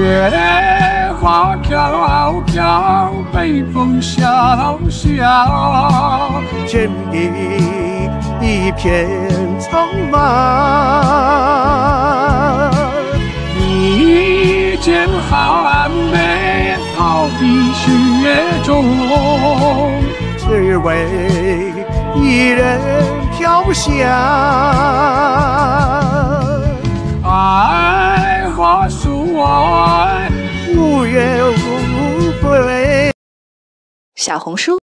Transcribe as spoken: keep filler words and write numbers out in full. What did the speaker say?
月花飘飘，北风萧萧， 剪影一片苍茫。 一剪寒梅好比雪中， 只为一人飘香。 爱花树外， 无怨无悔。 小红书